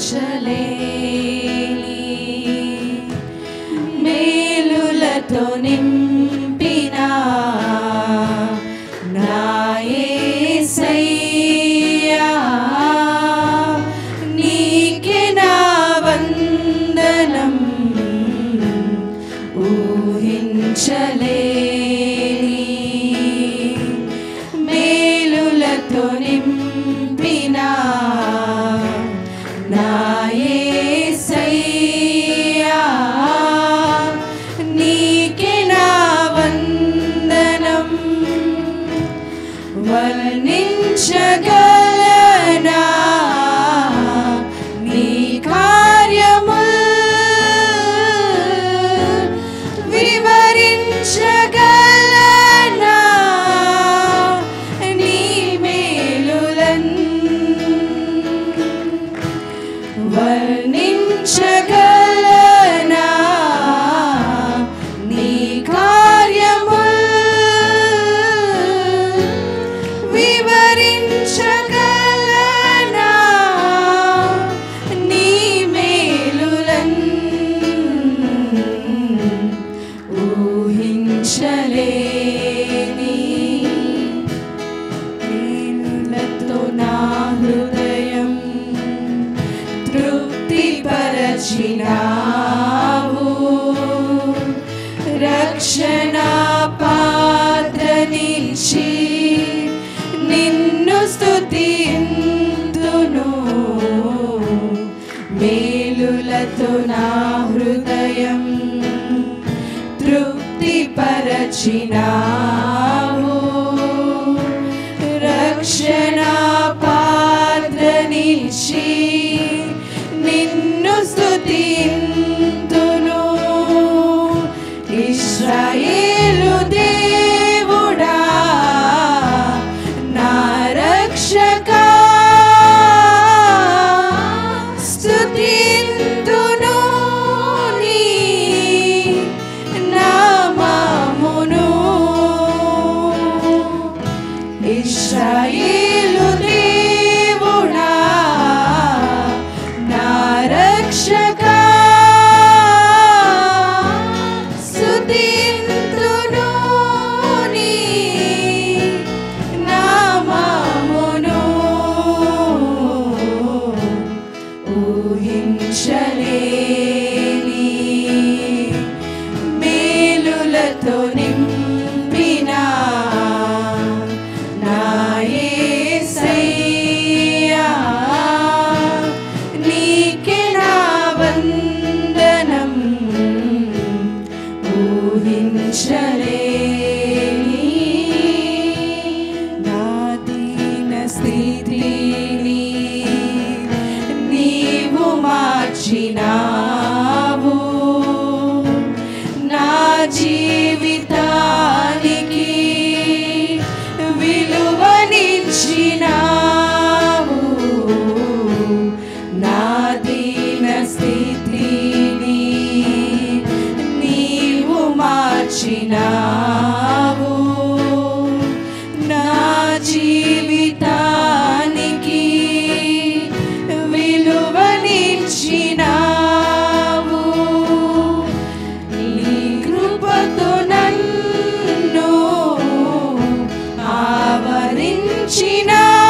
మేలులతో నింపిన నా యేసయ్యా నీకే నా వందనం ఊహించలేని మేలులతో నింపిన నా యేసయ్యా నీకే నా వందనం వర్ణించగలనా నీ కార్యముల్ వివరించగలనా నీ మేలులన్ వర్ణించగలనా నీ కార్యముల్ వివరించగలనా నీ మేలులన్ ఊహించలేని మేలులతో నా హృదయం తృప్తిపరచినావు రక్షణ పాత్రనిచ్చి నిన్ను స్తుతింతును మేలులతో నా హృదయం తృప్తిపరచినావు రక్షణ పాత్రనిచ్చి నిన్ను స్తుతింతును ఇశ్రాయేలు దేవుడా నా రక్షకా స్తుతింతును నీ నామమును ఇశ్రాయేలు దేవుడా నా రక్షకా స్తుతింతును నీ నామమును ఊహించలేని మేలులతో నింపిన నా యేసయ్యా నీకే నా వందనం ఊహించలేని నా దీన స్థితిని నీవు మార్చినావు నా జీవితానికి విలువనిచ్చినావు నా దీన స్థితిని నీవు మార్చినావు నా జీవితానికి విలువనిచ్చినావు నీ కృపతో నన్ను ఆవరించినావు